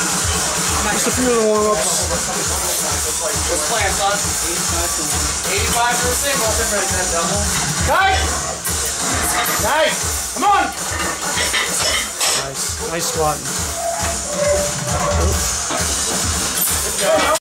Just a few little warm-ups. What's plan, son? 85 for the single. Kite! Kite! Come on! Nice squatting. Good job.